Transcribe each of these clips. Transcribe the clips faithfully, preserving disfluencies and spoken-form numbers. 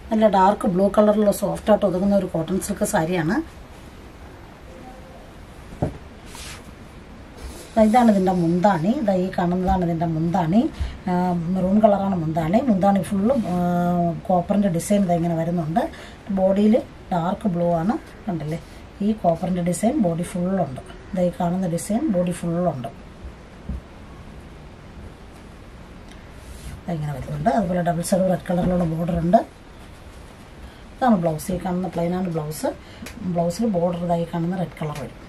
നല്ല dark blue കളറിലുള്ള soft ആയിട്ട് ഒതുങ്ങുന്ന ഒരു കോട്ടൺ സിൽക്ക് സാരിയാണ്. ഇതാണ് ഇതിൻ്റെ മുന്താണി. ഇതാ ഈ കാണുന്നതാണ് ഇതിൻ്റെ മുന്താണി. മെറൂൺ കളറാണ് മുന്താണി. മുന്താണി ഫുള്ള് കോപ്പറിൻ്റെ ഡിസൈൻ ഇതാ ഇങ്ങനെ വരുന്നുണ്ട്. ബോഡിയിൽ ഡാർക്ക് ബ്ലൂ ആണ്, കണ്ടില്ലേ? ഈ കോപ്പറിൻ്റെ ഡിസൈൻ ബോഡി ഫുള്ളുണ്ട്. ഇതാ ഈ കാണുന്ന ഡിസൈൻ ബോഡി ഫുള്ളുണ്ട്. ഇങ്ങനെ വരുന്നുണ്ട്. അതുപോലെ ഡബിൾ സൈഡ് റെഡ് കളറിലുള്ള ബോർഡർ ഉണ്ട്. ഇതാണ് ബ്ലൗസ്. ഈ കാണുന്ന പ്ലെയിനാണ് ബ്ലൗസ്. ബ്ലൗസിൽ ബോർഡർ ഇതായി കാണുന്ന റെഡ് കളർ വരും.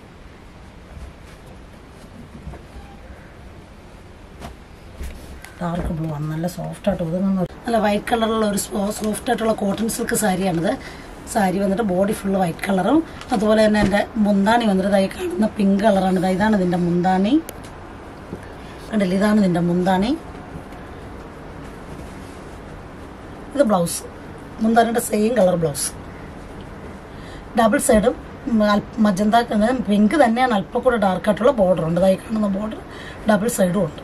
ഡാർക്ക് ബ്ലൂ ആണ്. നല്ല സോഫ്റ്റ് ആയിട്ട് ഒതുങ്ങുന്ന നല്ല വൈറ്റ് കളറുള്ള ഒരു സോഫ്റ്റ് ആയിട്ടുള്ള കോട്ടൺ സിൽക്ക് സാരിയാണിത്. സാരി വന്നിട്ട് ബോഡി ഫുള്ള് വൈറ്റ് കളറും അതുപോലെ തന്നെ എൻ്റെ മുന്താണി വന്നിട്ട് ഇതായി കാണുന്ന പിങ്ക് കളറാണ്. ഇതാണ് ഇതിൻ്റെ മുന്താണി, കണ്ടില്ല? ഇതാണ് ഇതിൻ്റെ മുന്താണി. ഇത് ബ്ലൗസ്, മുന്താണിയുടെ സെയിം കളർ ബ്ലൗസ്. ഡബിൾ സൈഡും മജന്ത പിങ്ക് തന്നെയാണ്, അല്പം കൂടെ ഡാർക്കായിട്ടുള്ള ബോർഡർ ഉണ്ട്. ഇതായി കാണുന്ന ബോർഡർ ഡബിൾ സൈഡും ഉണ്ട്.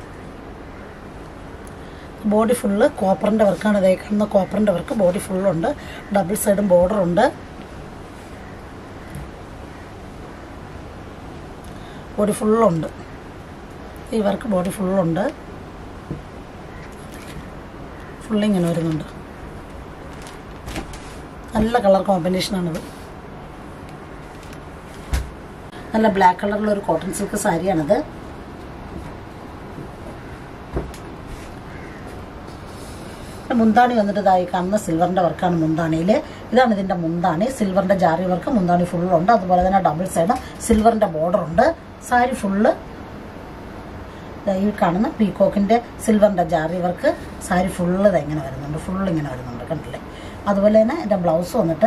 ബോഡി ഫുള്ള് കോപ്പറിൻ്റെ വർക്കാണ്. ഇതായി കാണുന്ന കോപ്പറിൻ്റെ വർക്ക് ബോഡി ഫുള്ളുണ്ട്. ഡബിൾ സൈഡും ബോർഡർ ഉണ്ട്. ബോഡി ഫുള്ളുണ്ട്. ഈ വർക്ക് ബോഡി ഫുള്ളുണ്ട്. ഫുള്ളിങ്ങനെ വരുന്നുണ്ട്. നല്ല കളർ കോമ്പിനേഷനാണിത്. നല്ല ബ്ലാക്ക് കളറിലുള്ള ഒരു കോട്ടൺ സിൽക്ക് സാരിയാണിത്. മുന്താണി വന്നിട്ട് ഇതായി കാണുന്ന സിൽവറിൻ്റെ വർക്കാണ് മുന്താണിയിൽ. ഇതാണ് ഇതിൻ്റെ മുന്താണി. സിൽവറിൻ്റെ ജാറി വർക്ക് മുന്താണി ഫുള്ളുണ്ട്. അതുപോലെ തന്നെ ഡബിൾ സൈഡ് സിൽവറിൻ്റെ ബോർഡർ ഉണ്ട്. സാരി ഫുള്ള് ഈ കാണുന്ന പീക്കോക്കിൻ്റെ സിൽവറിൻ്റെ ജാറി വർക്ക് സാരി ഫുള്ള് ഇത് ഇങ്ങനെ വരുന്നുണ്ട്. ഫുള്ള് ഇങ്ങനെ വരുന്നുണ്ട്, കണ്ടില്ലേ? അതുപോലെ തന്നെ എൻ്റെ ബ്ലൗസ് വന്നിട്ട്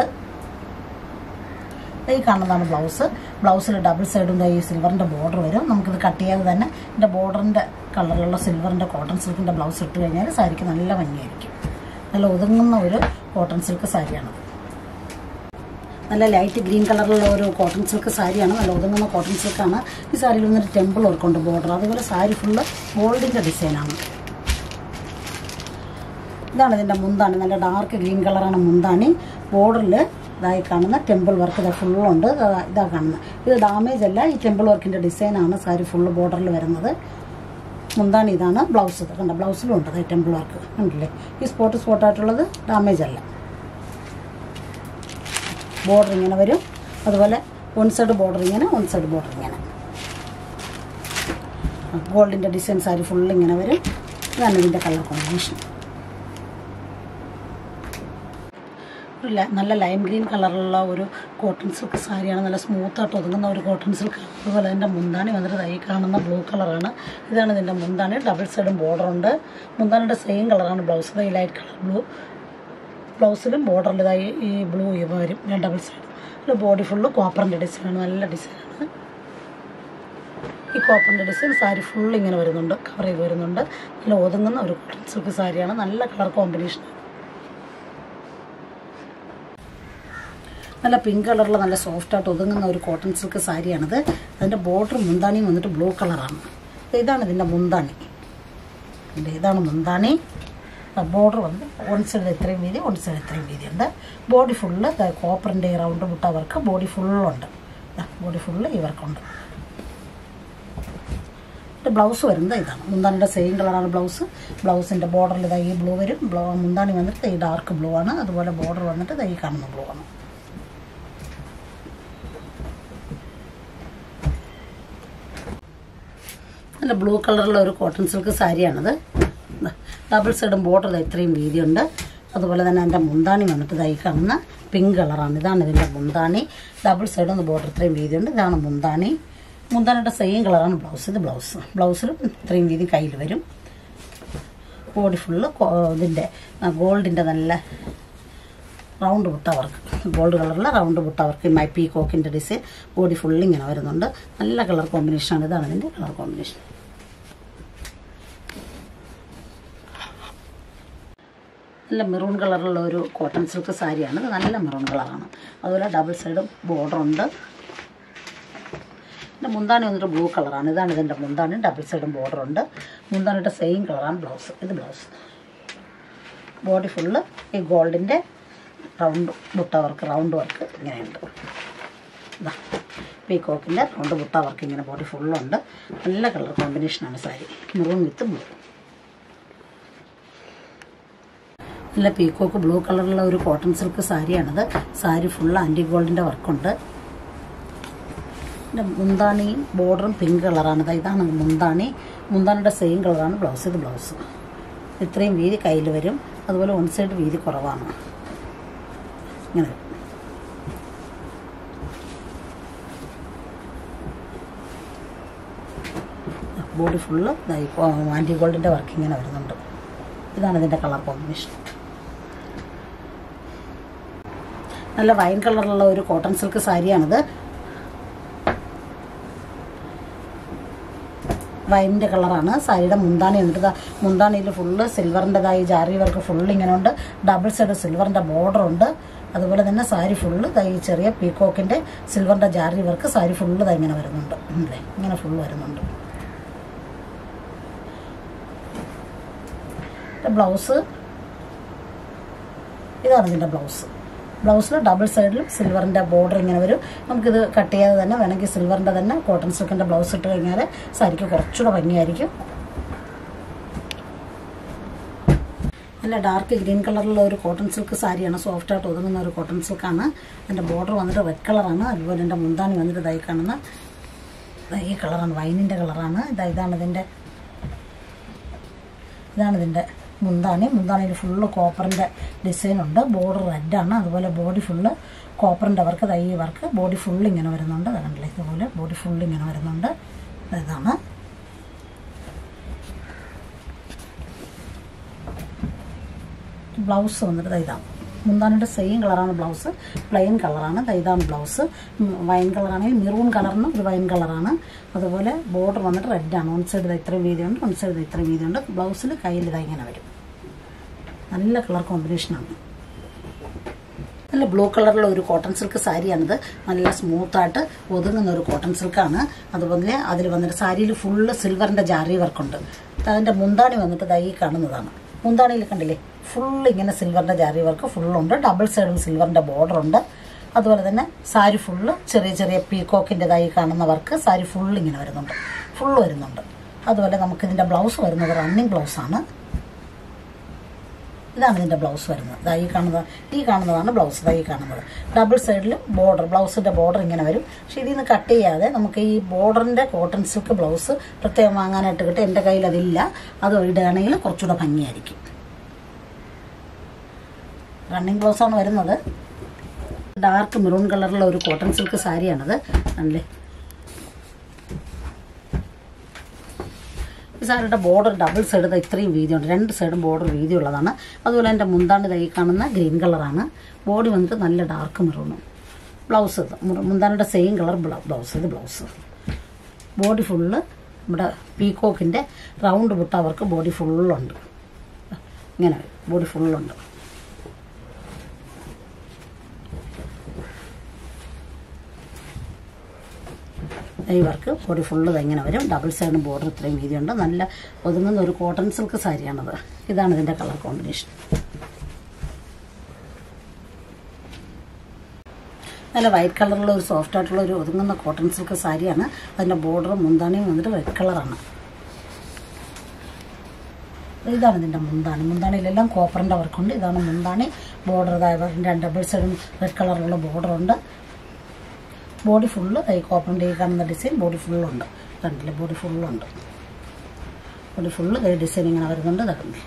ഈ കാണുന്നതാണ് ബ്ലൗസ്. ബ്ലൗസിൽ ഡബിൾ സൈഡും ഈ സിൽവറിൻ്റെ ബോർഡർ വരും. നമുക്കിത് കട്ട് ചെയ്യാതെ തന്നെ എൻ്റെ ബോർഡറിൻ്റെ കളറിലുള്ള സിൽവറിൻ്റെ കോട്ടൺ സിൽക്കിൻ്റെ ബ്ലൗസ് ഇട്ട് കഴിഞ്ഞാൽ സാരിക്ക് നല്ല ഭംഗിയായിരിക്കും. നല്ല ഒതുങ്ങുന്ന ഒരു കോട്ടൺ സിൽക്ക് സാരിയാണ്. നല്ല ലൈറ്റ് ഗ്രീൻ കളറിലുള്ള ഒരു കോട്ടൺ സിൽക്ക് സാരിയാണ്. നല്ല ഒതുങ്ങുന്ന കോട്ടൺ സിൽക്കാണ്. ഈ സാരിയിൽ വന്നൊരു ടെമ്പിൾ വർക്കുണ്ട് ബോർഡർ. അതുപോലെ സാരി ഫുള്ള് ഗോൾഡിൻ്റെ ഡിസൈനാണ്. ഇതാണ് ഇതിൻ്റെ മുന്താണി. നല്ല ഡാർക്ക് ഗ്രീൻ കളറാണ് മുന്താണി. ബോർഡറിൽ ഇതായി കാണുന്ന ടെമ്പിൾ വർക്ക് ഇതാ ഫുള്ളുണ്ട്. ഇതാ കാണുന്നത് ഇത് ഡാമേജ് അല്ല, ഈ ടെമ്പിൾ വർക്കിൻ്റെ ഡിസൈനാണ് സാരി ഫുള്ള് ബോർഡറിൽ വരുന്നത്. മുന്താണി ഇതാണ്. ബ്ലൗസ് ഇത് കണ്ട ബ്ലൗസിലും ഉണ്ട് ഈ ടെമ്പിൾ വർക്ക്, കണ്ടില്ലേ? ഈ സ്പോട്ട് സ്പോട്ടായിട്ടുള്ളത് ഡാമേജ് അല്ല. ബോർഡർ ഇങ്ങനെ വരും. അതുപോലെ വൺ സൈഡ് ബോർഡർ ഇങ്ങനെ, വൺ സൈഡ് ബോർഡർ ഇങ്ങനെ. ഗോൾഡിൻ്റെ ഡിസൈൻ സാരി ഫുള്ള് ഇങ്ങനെ വരും. ഇതാണ് ഇതിൻ്റെ കളർ കോമ്പിനേഷൻ. ഒരു നല്ല ലൈം ഗ്രീൻ കളറുള്ള ഒരു കോട്ടൺ സിൽക്ക് സാരിയാണ്. നല്ല സ്മൂത്തായിട്ട് ഒതുങ്ങുന്ന ഒരു കോട്ടൺ സിൽക്ക്. അതുപോലെ എൻ്റെ മുന്താണി വന്നിട്ട് ഈ കാണുന്ന ബ്ലൂ കളറാണ്. ഇതാണ് ഇതിൻ്റെ മുന്താണി. ഡബിൾ സൈഡും ബോർഡർ ഉണ്ട്. മുന്താണിയുടെ സെയിം കളറാണ് ബ്ലൗസ്. ഈ ലൈറ്റ് കളർ ബ്ലൂ ബ്ലൗസിലും ബോർഡറിൻ്റെതായി ഈ ബ്ലൂ ഇവ വരും. ഞാൻ ഡബിൾ സൈഡ്. ഒരു ബോഡി ഫുള്ള് കോപ്പറിൻ്റെ ഡിസൈനാണ്. നല്ല ഡിസൈനാണ്. ഈ കോപ്പറിൻ്റെ ഡിസൈൻ സാരി ഫുള്ള് ഇങ്ങനെ വരുന്നുണ്ട്, കവർ ചെയ്ത് വരുന്നുണ്ട്. നല്ല ഒതുങ്ങുന്ന ഒരു കോട്ടൺ സിൽക്ക് സാരിയാണ്. നല്ല കളർ കോമ്പിനേഷനാണ്. നല്ല പിങ്ക് കളറിൽ നല്ല സോഫ്റ്റായിട്ട് ഒതുങ്ങുന്ന ഒരു കോട്ടൺ സിൽക്ക് സാരിയാണിത്. അതിൻ്റെ ബോർഡർ മുന്താണിയും വന്നിട്ട് ബ്ലൂ കളറാണ്. ഇതാണ് ഇതിൻ്റെ മുന്താണി. ഇതാണ് മുന്താണി. ബോർഡർ വന്ന് വൺ സൈഡ് ഇത്രയും വീതി, വൺ സൈഡ് ഇത്രയും വീതി ഉണ്ട്. ബോഡി ഫുള്ള് കോപ്പറിൻ്റെ റൗണ്ട് മുട്ട വർക്ക് ബോഡി ഫുള്ളുണ്ട്. ബോഡി ഫുള്ള് ഈ വർക്കുണ്ട്. ബ്ലൗസ് വരുന്നത് ഇതാണ്. മുന്താണിയുടെ സെയിം കളറാണ് ബ്ലൗസ്. ബ്ലൗസിൻ്റെ ബോർഡറിൽ ഇതാ ഈ ബ്ലൂ വരും. ബ്ലൗ മുന്താണി വന്നിട്ട് ഈ ഡാർക്ക് ബ്ലൂ ആണ്. അതുപോലെ ബോർഡർ വന്നിട്ട് ഇതാ ഈ കാണുന്ന ബ്ലൂ ആണ്. നല്ല ബ്ലൂ കളറുള്ള ഒരു കോട്ടൺ സിൽക്ക് സാരിയാണിത്. ഡബിൾ സൈഡും ബോർഡർ ഇത്രയും വീതിയുണ്ട്. അതുപോലെ തന്നെ എൻ്റെ മുന്താണി വന്നിട്ട് ഇതായി കാണുന്ന പിങ്ക് കളറാണ്. ഇതാണ് ഇതിൻ്റെ മുന്താണി. ഡബിൾ സൈഡും ബോർഡർ ഇത്രയും വീതിയുണ്ട്. ഇതാണ് മുന്താണി. മുന്താണിയുടെ സെയിം കളറാണ് ബ്ലൗസ്. ഇത് ബ്ലൗസ്. ബ്ലൗസിലും ഇത്രയും വീതി കയ്യിൽ വരും. ബോഡി ഫുള്ള് ഇതിൻ്റെ ഗോൾഡിൻ്റെ നല്ല റൗണ്ട് ബുട്ട വർക്ക്. ഗോൾഡ് കളറിലെ റൗണ്ട് ബുട്ട വർക്ക്. മൈ പീ കോക്കിൻ്റെ ഡിസൈൻ ബോഡി ഫുള്ള് ഇങ്ങനെ വരുന്നുണ്ട്. നല്ല കളർ കോമ്പിനേഷനാണ്. ഇതാണ് ഇതിൻ്റെ കളർ കോമ്പിനേഷൻ. നല്ല മെറൂൺ കളറുള്ള ഒരു കോട്ടൺ സിൽക്ക് സാരിയാണ്. ഇത് നല്ല മെറൂൺ കളറാണ്. അതുപോലെ ഡബിൾ സൈഡും ബോർഡറുണ്ട്. എൻ്റെ മുന്താണി വന്നിട്ട് ബ്ലൂ കളറാണ്. ഇതാണ് ഇതിൻ്റെ മുന്താണി. ഡബിൾ സൈഡും ബോർഡറുണ്ട്. മുന്താണിയുടെ സെയിം കളറാണ് ബ്ലൗസ്. ഇത് ബ്ലൗസ്. ബോഡി ഫുള്ള് ഈ ഗോൾഡിൻ്റെ round butta work round work ഇങ്ങനെയുണ്ട്. ഇതാ പീക്കോക്കിൻ്റെ റൗണ്ട് ബുട്ട വർക്ക് ഇങ്ങനെ ബോഡി ഫുള്ളുണ്ട്. നല്ല കളർ കോമ്പിനേഷനാണ് സാരി, മെറൂൺ വിത്ത് ബ്ലൂ. നല്ല പീക്കോക്ക് ബ്ലൂ കളറുള്ള ഒരു കോട്ടൺ സിൽക്ക് സാരിയാണിത്. സാരി ഫുള്ള് ആൻറ്റി ഗോൾഡിൻ്റെ വർക്കുണ്ട്. പിന്നെ മുന്താണിയും ബോർഡറും പിങ്ക് കളറാണ്. ഇതാണ് മുന്താണി. മുന്താണിയുടെ സെയിം കളറാണ് ബ്ലൗസ്. ഇത് ബ്ലൗസ് ഇത്രയും വീതി കയ്യിൽ വരും. അതുപോലെ വൺ സൈഡ് വീതി കുറവാണ്. ഇങ്ങനെ ബോഡി ഫുള്ള് ആൻറ്റി ഗോൾഡിൻ്റെ വർക്ക് ഇങ്ങനെ വരുന്നുണ്ട്. ഇതാണ് ഇതിൻ്റെ കളർ കോമ്പിനേഷൻ. നല്ല വൈൻ കളറുള്ള ഒരു കോട്ടൺ സിൽക്ക് സാരിയാണിത്. വൈനിൻ്റെ കളറാണ്. സാരിയുടെ മുന്താണി വന്നിട്ട് മുന്താണിയിൽ ഫുള്ള് സിൽവറിൻ്റെതായി ജാറി വർക്ക് ഫുള്ള് ഇങ്ങനെ ഉണ്ട്. ഡബിൾ സൈഡ് സിൽവറിൻ്റെ ബോർഡറുണ്ട്. അതുപോലെ തന്നെ സാരി ഫുള്ള് ഈ ചെറിയ പീക്കോക്കിൻ്റെ സിൽവറിൻ്റെ ജാറി വർക്ക് സാരി ഫുള്ള് ഇതാ ഇങ്ങനെ വരുന്നുണ്ട്. അല്ലേ ഇങ്ങനെ ഫുള്ള് വരുന്നുണ്ട്. ബ്ലൗസ് ഇതാണ് ഇതിൻ്റെ ബ്ലൗസ്. ബ്ലൗസിൽ ഡബിൾ സൈഡിലും സിൽവറിൻ്റെ ബോർഡർ ഇങ്ങനെ വരും. നമുക്കിത് കട്ട് ചെയ്യാതെ തന്നെ വേണമെങ്കിൽ സിൽവറിൻ്റെ തന്നെ കോട്ടൺ സിൽക്കിൻ്റെ ബ്ലൗസ് ഇട്ട് കഴിഞ്ഞാൽ സാരിക്ക് കുറച്ചുകൂടെ ഭംഗിയായിരിക്കും. നല്ല ഡാർക്ക് ഗ്രീൻ കളറിലുള്ള ഒരു കോട്ടൺ സിൽക്ക് സാരിയാണ്. സോഫ്റ്റായിട്ട് ഒതുങ്ങുന്ന ഒരു കോട്ടൺ സിൽക്കാണ്. അതിൻ്റെ ബോർഡർ വന്നിട്ട് റെഡ് കളറാണ്. അതുപോലെ എൻ്റെ മുന്താണി വന്നിട്ട് ഇതായി കാണുന്ന ഈ കളറാണ്, വൈനിൻ്റെ കളറാണ്. ഇതാ ഇതാണ് ഇതിൻ്റെ ഇതാണ് ഇതിൻ്റെ മുന്താണി. മുന്താണിയിൽ ഫുള്ള് കോപ്പറിൻ്റെ ഡിസൈനുണ്ട്. ബോർഡർ റെഡാണ്. അതുപോലെ ബോഡി ഫുള്ള് കോപ്പറിൻ്റെ വർക്ക് തൈ വർക്ക് ബോഡി ഫുള്ള് ഇങ്ങനെ വരുന്നുണ്ട്. കണ്ടില്ലേ ഇതുപോലെ ബോഡി ഫുള്ള് ഇങ്ങനെ വരുന്നുണ്ട്. ഇതാണ് ബ്ലൗസ് വന്നിട്ട് ഇതാണ്. മുന്താണിയുടെ സെയിം കളറാണ് ബ്ലൗസ്. പ്ലെയിൻ കളറാണ്. ഇതാണ് ബ്ലൗസ്. വൈൻ കളറാണെങ്കിൽ മെറൂൺ കളറിന് ഒരു വൈൻ കളറാണ്. അതുപോലെ ബോർഡർ വന്നിട്ട് റെഡാണ്. വൺ സൈഡ് ഇത്രയും വീതിയുണ്ട്, വൺ സൈഡ് ഇത്രയും വീതിയുണ്ട്. ബ്ലൗസിൽ കയ്യിൽ ഇതാ ഇങ്ങനെ വരും. നല്ല കളർ കോമ്പിനേഷനാണ്. നല്ല ബ്ലൂ കളറിലുള്ള ഒരു കോട്ടൺ സിൽക്ക് സാരിയാണിത്. നല്ല സ്മൂത്തായിട്ട് ഒതുങ്ങുന്ന ഒരു കോട്ടൺ സിൽക്കാണ്. അതുപോലെ അതിൽ വന്നിട്ട് സാരിയിൽ ഫുള്ള് സിൽവറിൻ്റെ ജാറി വർക്കുണ്ട്. അതിൻ്റെ മുന്താണി വന്നിട്ട് ദൈ കാണുന്നതാണ്. മുന്താണിയിൽ കണ്ടില്ലേ ഫുള്ള് ഇങ്ങനെ സിൽവറിൻ്റെ ജാറി വർക്ക് ഫുള്ളുണ്ട്. ഡബിൾ സൈഡും സിൽവറിൻ്റെ ബോർഡർ ഉണ്ട്. അതുപോലെ തന്നെ സാരി ഫുള്ള് ചെറിയ ചെറിയ പീക്കോക്കിൻ്റെതായി കാണുന്ന വർക്ക് സാരി ഫുള്ള് ഇങ്ങനെ വരുന്നുണ്ട്, ഫുള്ള് വരുന്നുണ്ട്. അതുപോലെ നമുക്കിതിൻ്റെ ബ്ലൗസ് വരുന്നത് റണ്ണിങ് ബ്ലൗസാണ്. ഇതാണ് ഇതിൻ്റെ ബ്ലൗസ് വരുന്നത്. ഇതാ ഈ കാണുന്നത് ഈ കാണുന്നതാണ് ബ്ലൗസ്. ഇതാ ഈ കാണുന്നത് ഡബിൾ സൈഡിലും ബോർഡർ, ബ്ലൗസിൻ്റെ ബോർഡർ ഇങ്ങനെ വരും. പക്ഷേ ഇതിൽ നിന്ന് കട്ട് ചെയ്യാതെ നമുക്ക് ഈ ബോർഡറിൻ്റെ കോട്ടൺ സിൽക്ക് ബ്ലൗസ് പ്രത്യേകം വാങ്ങാനായിട്ട് കിട്ടും. എൻ്റെ കയ്യിൽ അതില്ല. അത് ഇടുകയാണെങ്കിൽ കുറച്ചുകൂടെ ഭംഗിയായിരിക്കും. റണ്ണിങ് ബ്ലൗസാണ് വരുന്നത്. ഡാർക്ക് മെറൂൺ കളറുള്ള ഒരു കോട്ടൺ സിൽക്ക് സാരിയാണത്. അല്ലേ ഈ സാരിയുടെ ബോർഡർ ഡബിൾ സൈഡ് ഇത്രയും വീതിയുണ്ട്. രണ്ട് സൈഡും ബോർഡർ വീതിയുള്ളതാണ്. അതുപോലെ എൻ്റെ മുന്താണി തൈ കാണുന്ന ഗ്രീൻ കളറാണ്. ബോഡി വന്നിട്ട് നല്ല ഡാർക്ക് മെറൂണും. ബ്ലൗസ് മുന്താണിയുടെ സെയിം കളർ ബ്ലൗസ്. ഇത് ബ്ലൗസ് ബോഡി ഫുള്ള് നമ്മുടെ പീക്കോക്കിൻ്റെ റൗണ്ട് ബുട്ട വർക്ക് ബോഡി ഫുള്ളുണ്ട്. ഇങ്ങനെ ബോഡി ഫുള്ളുണ്ട്. ഈ വർക്ക് ബോഡി ഫുള്ള് ഇങ്ങനെ വരും. ഡബിൾ സൈഡും ബോർഡർ ഇത്രയും വീതിയുണ്ട്. നല്ല ഒതുങ്ങുന്ന ഒരു കോട്ടൺ സിൽക്ക് സാരിയാണത്. ഇതാണ് ഇതിൻ്റെ കളർ കോമ്പിനേഷൻ. നല്ല വൈറ്റ് കളറുള്ള ഒരു സോഫ്റ്റ് ആയിട്ടുള്ള ഒരു ഒതുങ്ങുന്ന കോട്ടൺ സിൽക്ക് സാരിയാണ്. അതിൻ്റെ ബോർഡറും മുന്താണിയും വന്നിട്ട് റെഡ് കളറാണ്. ഇതാണ് ഇതിൻ്റെ മുന്താണി. മുന്താണിയിലെല്ലാം കോപ്പറിൻ്റെ വർക്കുണ്ട്. ഇതാണ് മുന്താണി. ബോർഡർ ഇതായ ഡബിൾ സൈഡും റെഡ് കളറുള്ള ബോർഡറുണ്ട്. ബോഡി ഫുള്ള് ഈ കോപ്പറിൻ്റെ ഈ കാണുന്ന ഡിസൈൻ ബോഡി ഫുള്ളുണ്ട്. കണ്ടില്ലേ ബോഡി ഫുള്ളുണ്ട്. ബോഡി ഫുള്ള് ഈ ഡിസൈൻ ഇങ്ങനെ വരുന്നുണ്ട്. ഇതാക്കണ്ടേ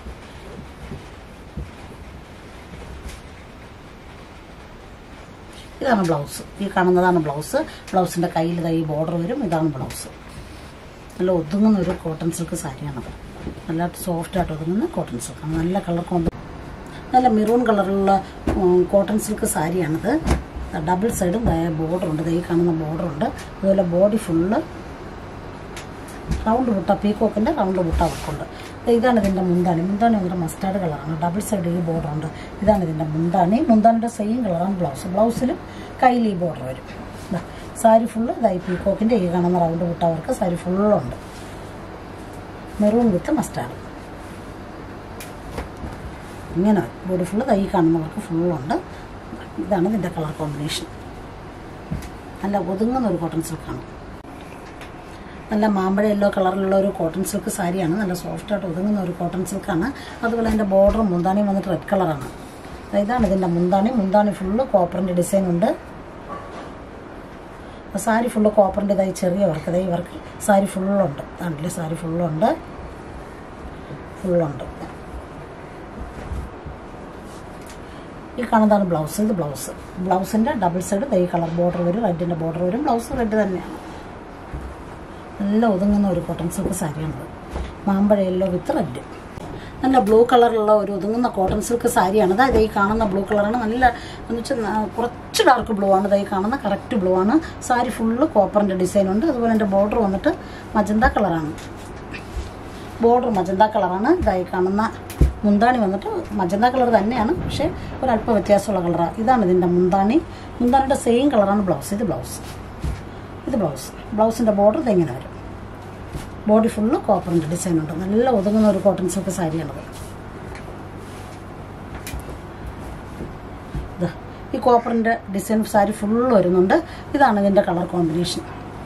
ഇതാണ് ബ്ലൗസ്. ഈ കാണുന്നതാണ് ബ്ലൗസ്. ബ്ലൗസിൻ്റെ കയ്യിൽ ഈ ബോർഡർ വരും. ഇതാണ് ബ്ലൗസ്. നല്ല ഒതുങ്ങുന്ന ഒരു കോട്ടൺ സിൽക്ക് സാരിയാണത്. നല്ല സോഫ്റ്റായിട്ട് ഒതുങ്ങുന്ന കോട്ടൺ സിൽക്കാണ്. നല്ല കളർ കോമ്പി നല്ല മെറൂൺ കളറുള്ള കോട്ടൺ സിൽക്ക് സാരിയാണിത്. ഡബിൾ സൈഡും ബോർഡറുണ്ട്. ഈ കാണുന്ന ബോർഡറുണ്ട്. അതുപോലെ ബോഡി ഫുള്ള് റൗണ്ട് ബുട്ട പീക്കോക്കിൻ്റെ റൗണ്ട് ബുട്ട വർക്കുണ്ട്. ഇതാണ് ഇതിൻ്റെ മുന്താണി. മുന്താണി വന്നിട്ട് മസ്റ്റാർഡ് കളറാണ്. ഡബിൾ സൈഡ് ഈ ബോർഡറുണ്ട്. ഇതാണ് ഇതിൻ്റെ മുന്താണി. മുന്താണിയുടെ സെയിം കളറാണ് ബ്ലൗസ്. ബ്ലൗസിലും കയ്യിൽ ഈ ബോർഡർ വരും. സാരി ഫുള്ള് ഇതായി പീക്കോക്കിൻ്റെ ഈ കാണുന്ന റൗണ്ട് ബുട്ട വർക്ക് സാരി ഫുള്ളുണ്ട്. Maroon with mustard. ഇങ്ങനെ ബോഡി ഫുള്ള് ഈ കാണുന്നവർക്ക് ഫുള്ളുണ്ട്. ഇതാണ് ഇതിൻ്റെ കളർ കോമ്പിനേഷൻ. നല്ല ഒതുങ്ങുന്ന ഒരു കോട്ടൺ സിൽക്കാണ്. നല്ല മാമ്പഴ യെല്ലോ കളറിലുള്ള ഒരു കോട്ടൺ സിൽക്ക് സാരിയാണ്. നല്ല സോഫ്റ്റായിട്ട് ഒതുങ്ങുന്ന ഒരു കോട്ടൺ സിൽക്കാണ്. അതുപോലെ അതിൻ്റെ ബോർഡറും മുന്താണിയും വന്നിട്ട് റെഡ് കളറാണ്. ഇതാണ് ഇതിൻ്റെ മുന്താണി. മുന്താണി ഫുള്ള് കോപ്പറിൻ്റെ ഡിസൈൻ ഉണ്ട്. സാരി ഫുള്ള് കോപ്പറിൻ്റെ ഇതായി ചെറിയ വർക്ക്, ഇതായി വർക്ക് സാരി ഫുള്ളുണ്ട്. ആണല്ലേ, സാരി ഫുള്ളുണ്ട് ഫുള്ളുണ്ട് ഈ കാണുന്നതാണ് ബ്ലൗസ്. ഇത് ബ്ലൗസ്. ബ്ലൗസിൻ്റെ ഡബിൾ സൈഡ് ഈ കളർ ബോർഡർ വരും, റെഡിൻ്റെ ബോർഡർ വരും. ബ്ലൗസ് റെഡ് തന്നെയാണ്. നല്ല ഒതുങ്ങുന്ന ഒരു കോട്ടൺ സിൽക്ക് സാരിയാണത്. മാമ്പഴ യെല്ലോ വിത്ത് റെഡ്. നല്ല ബ്ലൂ കളറുള്ള ഒരു ഒതുങ്ങുന്ന കോട്ടൺ സിൽക്ക് സാരിയാണ്. അതായത് ഈ കാണുന്ന ബ്ലൂ കളറാണ്. നല്ല എന്ന് വെച്ചാൽ കുറച്ച് ഡാർക്ക് ബ്ലൂ ആണ്. ഇതായി കാണുന്ന കറക്റ്റ് ബ്ലൂ ആണ്. സാരി ഫുള്ള് കോപ്പറിൻ്റെ ഡിസൈൻ ഉണ്ട്. അതുപോലെ എൻ്റെ ബോർഡർ വന്നിട്ട് മജന്ത കളറാണ്. ബോർഡർ മജന്ത കളറാണ്. ഇതായി കാണുന്ന മുന്താണി വന്നിട്ട് മജന്ത കളർ തന്നെയാണ്, പക്ഷേ ഒരല്പം വ്യത്യാസമുള്ള കളറാണ്. ഇതാണ് ഇതിൻ്റെ മുന്താണി. മുന്താണിയുടെ സെയിം കളറാണ് ബ്ലൗസ്. ഇത് ബ്ലൗസ്. ഇത് ബ്ലൗസ്. ബ്ലൗസിൻ്റെ ബോർഡർ ഇതെങ്ങനെ വരും. ബോഡി ഫുള്ള് കോപ്പറിൻ്റെ ഡിസൈൻ ഉണ്ട്. നല്ല ഒതുങ്ങുന്ന ഒരു കോട്ടൺ സിൽക്ക് സാരിയാണത്. ഇത് ഈ കോപ്പറിൻ്റെ ഡിസൈൻ സാരി ഫുള്ള് വരുന്നുണ്ട്. ഇതാണ് ഇതിൻ്റെ കളർ കോമ്പിനേഷൻ.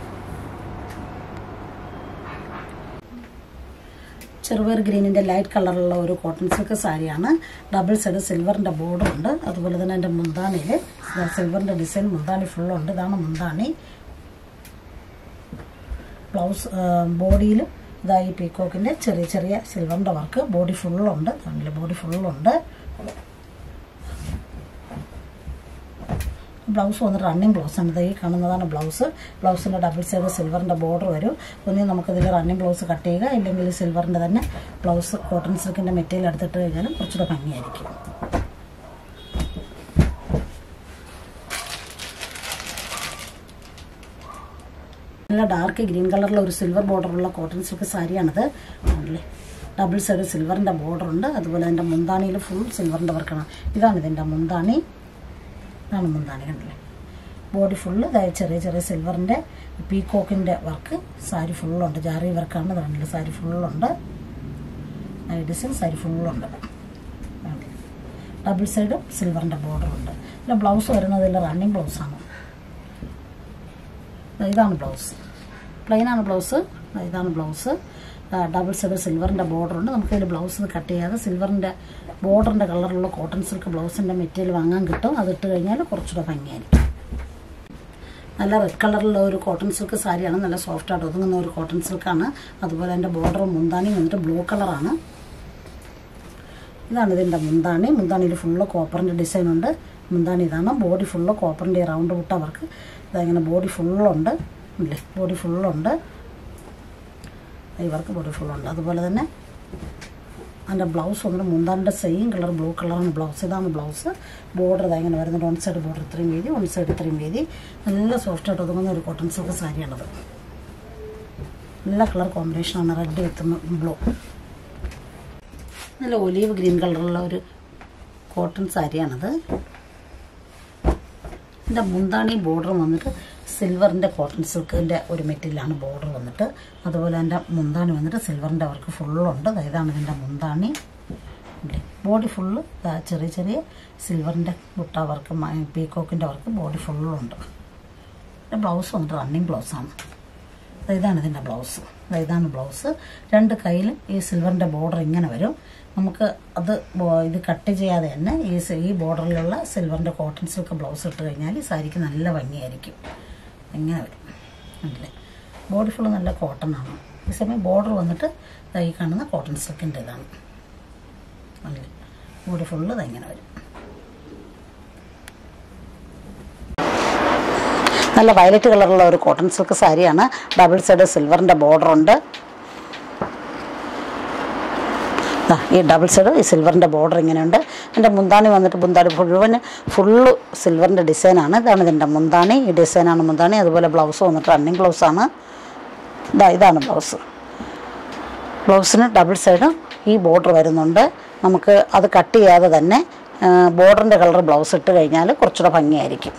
ചെറുപയർ ഗ്രീനിൻ്റെ ലൈറ്റ് കളറുള്ള ഒരു കോട്ടൺ സിൽക്ക് സാരിയാണ്. ഡബിൾ സൈഡ് സിൽവറിൻ്റെ ബോർഡർ ഉണ്ട്. അതുപോലെ തന്നെ എൻ്റെ മുന്താണിയിൽ സിൽവറിൻ്റെ ഡിസൈൻ മുന്താണി ഫുള്ളുണ്ട്. ഇതാണ് മുന്താണി. ബ്ലൗസ് ബോഡിയിൽ ഇതായി പീക്കോക്കിൻ്റെ ചെറിയ ചെറിയ സിൽവറിൻ്റെ വർക്ക് ബോഡി ഫുള്ളുണ്ട്. ബോഡി ഫുള്ളുണ്ട്. ബ്ലൗസ് വന്നിട്ട് റണ്ണിങ് ബ്ലൗസാണ്. ഇതായി കാണുന്നതാണ് ബ്ലൗസ്. ബ്ലൗസിൻ്റെ ഡബിൾ സൈഡ് സിൽവറിൻ്റെ ബോർഡർ വരും. ഒന്നും നമുക്കിതിൽ റണ്ണിങ് ബ്ലൗസ് കട്ട് ചെയ്യുക, ഇല്ലെങ്കിൽ സിൽവറിൻ്റെ തന്നെ ബ്ലൗസ് കോട്ടൺ സിൽക്കിൻ്റെ മെറ്റീരിയൽ എടുത്തിട്ട് കഴിഞ്ഞാലും കുറച്ചുകൂടെ ഭംഗിയായിരിക്കും. നല്ല ഡാർക്ക് ഗ്രീൻ കളറിലുള്ള ഒരു സിൽവർ ബോർഡറുള്ള കോട്ടൺ സിൽക്ക് സാരിയാണിത്. ആണല്ലേ, ഡബിൾ സൈഡ് സിൽവറിൻ്റെ ബോർഡർ ഉണ്ട്. അതുപോലെ അതിൻ്റെ മുന്താണിയിൽ ഫുൾ സിൽവറിൻ്റെ വർക്കാണ്. ഇതാണ് ഇതിൻ്റെ മുന്താണി. ഇതാണ് മുന്താണി. കണ്ടില്ലേ, ബോഡി ഫുള്ള് ഇതായത് ചെറിയ ചെറിയ സിൽവറിൻ്റെ പീക്കോക്കിൻ്റെ വർക്ക് സാരി ഫുള്ളുണ്ട്. ജാറി വർക്കാണ്. ഇതാണല്ലോ, സാരി ഫുള്ളുണ്ട്. ഡിസൈൻ സാരി ഫുള്ളുണ്ട്. ഡബിൾ സൈഡ് സിൽവറിൻ്റെ ബോർഡറുണ്ട്. പിന്നെ ബ്ലൗസ് വരുന്നത് ഇതിൽ റണ്ണിങ് ബ്ലൗസാണ്. ഇതാണ് ബ്ലൗസ്. പ്ലെയിനാണ് ബ്ലൗസ്. ഇതാണ് ബ്ലൗസ്. ഡബിൾ സൈഡ് സിൽവറിൻ്റെ ബോർഡർ ഉണ്ട്. നമുക്കതിൽ ബ്ലൗസ് കട്ട് ചെയ്യാതെ സിൽവറിൻ്റെ ബോർഡറിൻ്റെ കളറിലുള്ള കോട്ടൺ സിൽക്ക് ബ്ലൗസിൻ്റെ മെറ്റീരിയൽ വാങ്ങാൻ കിട്ടും. അതിട്ട് കഴിഞ്ഞാൽ കുറച്ചുകൂടെ ഭംഗിയായിരിക്കും. നല്ല റെഡ് കളറിലുള്ള ഒരു കോട്ടൺ സിൽക്ക് സാരിയാണ്. നല്ല സോഫ്റ്റായിട്ട് ഒതുങ്ങുന്ന ഒരു കോട്ടൺ സിൽക്കാണ്. അതുപോലെ അതിൻ്റെ ബോർഡറും മുന്താണിയും വന്നിട്ട് ബ്ലൂ കളറാണ്. ഇതാണ് ഇതിൻ്റെ മുന്താണി. മുന്താണിയിൽ ഫുള്ള് കോപ്പറിൻ്റെ ഡിസൈൻ ഉണ്ട്. മുന്താണി ഇതാണ്. ബോഡി ഫുള്ള് കോപ്പറിൻ്റെ റൗണ്ട് വിട്ട വർക്ക്. ഇതങ്ങനെ ബോഡി ഫുള്ളുണ്ട്. ഇല്ലേ, ബോഡി ഫുള്ളുണ്ട്. ഈ വർക്ക് ബോഡി ഫുള്ളുണ്ട്. അതുപോലെ തന്നെ അതിൻ്റെ ബ്ലൗസ് വന്നിട്ട് മുന്താണിൻ്റെ സെയിം കളർ ബ്ലൂ കളറാണ് ബ്ലൗസ്. ഇതാണ് ബ്ലൗസ്. ബോർഡർ ഇതങ്ങനെ വരുന്നുണ്ട്. വൺ സൈഡ് ബോർഡർ ഇത്രയും വീതി, വൺ സൈഡ് ഇത്രയും വീതി. നല്ല സോഫ്റ്റായിട്ട് ഒതുങ്ങുന്ന ഒരു കോട്ടൺ സിൽക്ക് സാരിയാണത്. നല്ല കളർ കോമ്പിനേഷനാണ്. Red with blue. നല്ല ഒലീവ് ഗ്രീൻ കളറുള്ള ഒരു കോട്ടൺ സാരിയാണത്. ഇതിൻ്റെ മുന്താണി ബോർഡർ വന്നിട്ട് സിൽവറിൻ്റെ കോട്ടൺ സിൽക്കിൻ്റെ ഒരു മെറ്റീരിയലാണ് ബോർഡർ വന്നിട്ട്. അതുപോലെ എൻ്റെ മുന്താണി വന്നിട്ട് സിൽവറിൻ്റെ വർക്ക് ഫുള്ളുണ്ട്. ഇതാണ് ഇതിൻ്റെ മുന്താണി. ബോഡി ഫുള്ള് ചെറിയ ചെറിയ സിൽവറിൻ്റെ ബുട്ട വർക്ക്, പീക്കോക്കിൻ്റെ വർക്ക് ബോഡി ഫുള്ളുണ്ട്. ബ്ലൗസ് വന്നിട്ട് റണ്ണിങ് ബ്ലൗസാണ്. ഇതാണ് ഇതിൻ്റെ ബ്ലൗസ്. ഇതാണ് ബ്ലൗസ്. രണ്ട് കയ്യിലും ഈ സിൽവറിൻ്റെ ബോർഡർ ഇങ്ങനെ വരും. നമുക്ക് അത് ഇത് കട്ട് ചെയ്യാതെ തന്നെ ഈ ഈ ബോർഡറിലുള്ള സിൽവറിൻ്റെ കോട്ടൺ സിൽക്ക് ബ്ലൗസ് ഇട്ട് കഴിഞ്ഞാൽ ഈ സാരിക്ക് നല്ല ഭംഗിയായിരിക്കും. ഇങ്ങനെ വരും. അല്ലേ, ബോഡി ഫുള്ള് നല്ല കോട്ടണാണ്. ഈ സമയം ബോർഡർ വന്നിട്ട് ഈ കാണുന്ന കോട്ടൺ സിൽക്കിൻ്റെ ഇതാണ്. അല്ലേ, ബോഡി ഫുള്ള് ഇതെങ്ങനെ വരും. നല്ല വയലറ്റ് കളറുള്ള ഒരു കോട്ടൺ സിൽക്ക് സാരിയാണ്. ഡബിൾ സൈഡ് സിൽവറിൻ്റെ ബോർഡർ ഉണ്ട്. ഈ ഡബിൾ സൈഡ് ഈ സിൽവറിൻ്റെ ബോർഡർ ഇങ്ങനെയുണ്ട്. എൻ്റെ മുന്താണി വന്നിട്ട് മുന്താണി മുഴുവൻ ഫുള്ള് സിൽവറിൻ്റെ ഡിസൈനാണ്. ഇതാണ് ഇതിൻ്റെ മുന്താണി. ഈ ഡിസൈനാണ് മുന്താണി. അതുപോലെ ബ്ലൗസ് വന്നിട്ട് റണ്ണിങ് ബ്ലൗസാണ്. ഇതാ ഇതാണ് ബ്ലൗസ്. ബ്ലൗസിന് ഡബിൾ സൈഡ് ഈ ബോർഡർ വരുന്നുണ്ട്. നമുക്ക് അത് കട്ട് ചെയ്യാതെ തന്നെ ബോർഡറിൻ്റെ കളർ ബ്ലൗസ് ഇട്ട് കഴിഞ്ഞാൽ കുറച്ചുകൂടെ ഭംഗിയായിരിക്കും.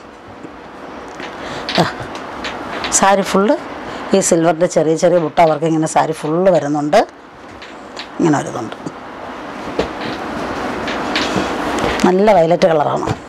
സാരി ഫുള്ള് ഈ സിൽവറിൻ്റെ ചെറിയ ചെറിയ ബുട്ട വർക്ക് ഇങ്ങനെ സാരി ഫുള്ള് വരുന്നുണ്ട്. ഇങ്ങനെ വരുന്നുണ്ട്. നല്ല വയലറ്റ് കളറാണ്.